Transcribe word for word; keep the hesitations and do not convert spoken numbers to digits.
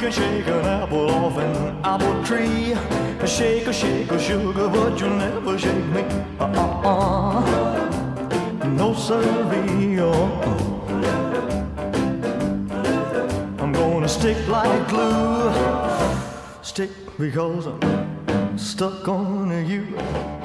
can shake an apple off an apple tree. Shake a shake a sugar, but you'll never shake me. Uh-uh-uh. No siree. Uh-uh. I'm gonna stick like glue. Stick because I'm stuck on you.